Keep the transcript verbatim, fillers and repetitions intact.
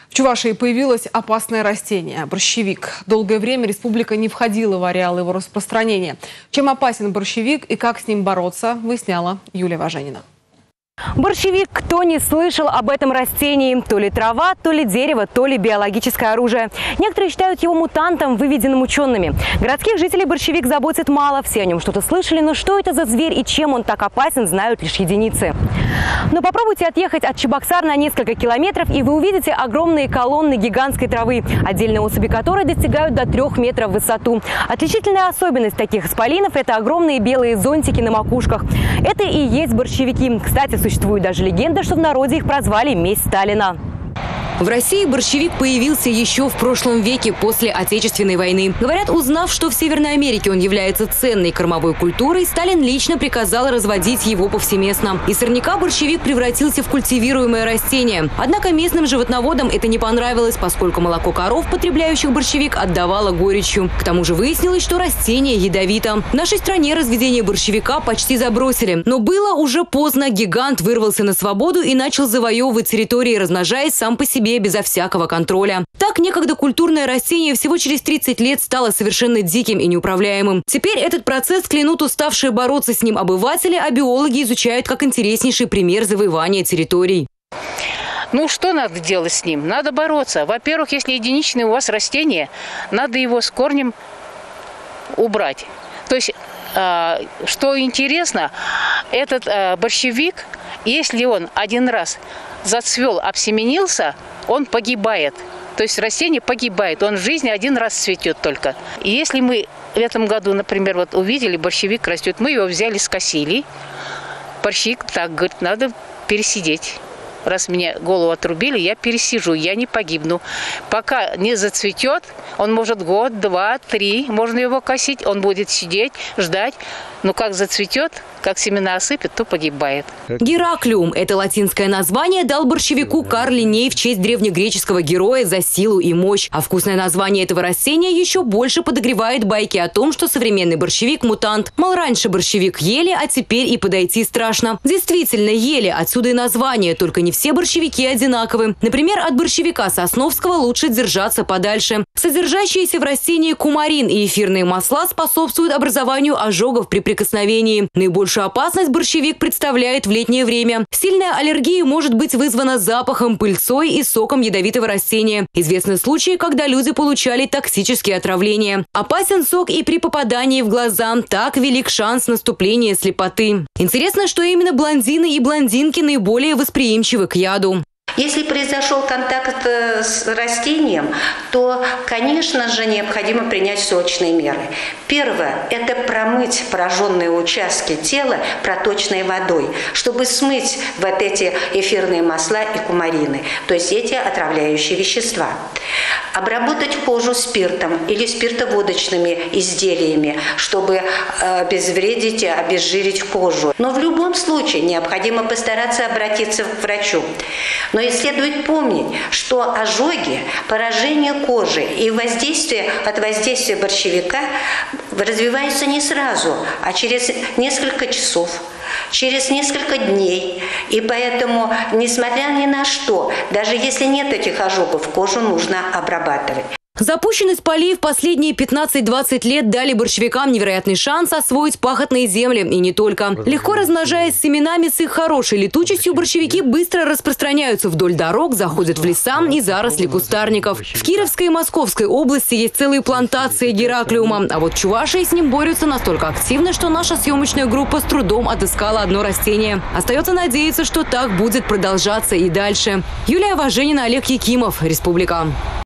В Чувашии появилось опасное растение – борщевик. Долгое время республика не входила в ареал его распространения. Чем опасен борщевик и как с ним бороться, выясняла Юлия Важенина. Борщевик. Кто не слышал об этом растении? То ли трава, то ли дерево, то ли биологическое оружие. Некоторые считают его мутантом, выведенным учеными. Городских жителей борщевик заботит мало. Все о нем что-то слышали, но что это за зверь и чем он так опасен, знают лишь единицы. Но попробуйте отъехать от Чебоксар на несколько километров, и вы увидите огромные колонны гигантской травы, отдельные особи которой достигают до трех метров в высоту. Отличительная особенность таких исполинов – это огромные белые зонтики на макушках. Это и есть борщевики. Кстати, существует даже легенда, что в народе их прозвали «месть Сталина». В России борщевик появился еще в прошлом веке, после Отечественной войны. Говорят, узнав, что в Северной Америке он является ценной кормовой культурой, Сталин лично приказал разводить его повсеместно. Из сорняка борщевик превратился в культивируемое растение. Однако местным животноводам это не понравилось, поскольку молоко коров, потребляющих борщевик, отдавало горечью. К тому же выяснилось, что растение ядовито. В нашей стране разведение борщевика почти забросили. Но было уже поздно. Гигант вырвался на свободу и начал завоевывать территории, размножаясь сам по себе, безо всякого контроля. Так, некогда культурное растение всего через тридцать лет стало совершенно диким и неуправляемым. Теперь этот процесс клянут уставшие бороться с ним обыватели, а биологи изучают как интереснейший пример завоевания территорий. Ну, что надо делать с ним? Надо бороться. Во-первых, если единичное у вас растение, надо его с корнем убрать. То есть, э, что интересно, этот э, борщевик, если он один раз зацвел, обсеменился, он погибает. То есть растение погибает. Он в жизни один раз цветет только. И если мы в этом году, например, вот увидели, борщевик растет, мы его взяли, скосили. Борщевик так, говорит, надо пересидеть. Раз мне голову отрубили, я пересижу, я не погибну. Пока не зацветет, он может год, два, три, можно его косить, он будет сидеть, ждать. Но как зацветет, как семена осыпет, то погибает. Гераклиум – это латинское название дал борщевику Карл Линней в честь древнегреческого героя за силу и мощь. А вкусное название этого растения еще больше подогревает байки о том, что современный борщевик – мутант. Мол, раньше борщевик ели, а теперь и подойти страшно. Действительно, ели, отсюда и название, только не все борщевики одинаковы. Например, от борщевика сосновского лучше держаться подальше. Содержащиеся в растении кумарин и эфирные масла способствуют образованию ожогов при прикосновении. Наибольшую опасность борщевик представляет в летнее время. Сильная аллергия может быть вызвана запахом, пыльцой и соком ядовитого растения. Известны случаи, когда люди получали токсические отравления. Опасен сок и при попадании в глаза. Так велик шанс наступления слепоты. Интересно, что именно блондины и блондинки наиболее восприимчивы к яду. Если произошел контакт с растением, то, конечно же, необходимо принять срочные меры. Первое – это промыть пораженные участки тела проточной водой, чтобы смыть вот эти эфирные масла и кумарины, то есть эти отравляющие вещества. Обработать кожу спиртом или спиртоводочными изделиями, чтобы обезвредить, обезжирить кожу. Но в любом случае необходимо постараться обратиться к врачу. Но и следует помнить, что ожоги, поражение кожи и воздействие от воздействия борщевика развиваются не сразу, а через несколько часов, через несколько дней. И поэтому, несмотря ни на что, даже если нет этих ожогов, кожу нужно обрабатывать. Запущенность полей в последние пятнадцать-двадцать лет дали борщевикам невероятный шанс освоить пахотные земли. И не только. Легко размножаясь семенами с их хорошей летучестью, борщевики быстро распространяются вдоль дорог, заходят в леса и заросли кустарников. В Кировской и Московской области есть целые плантации гераклиума. А вот в Чувашии с ним борются настолько активно, что наша съемочная группа с трудом отыскала одно растение. Остается надеяться, что так будет продолжаться и дальше. Юлия Важенина, Олег Якимов, Республика.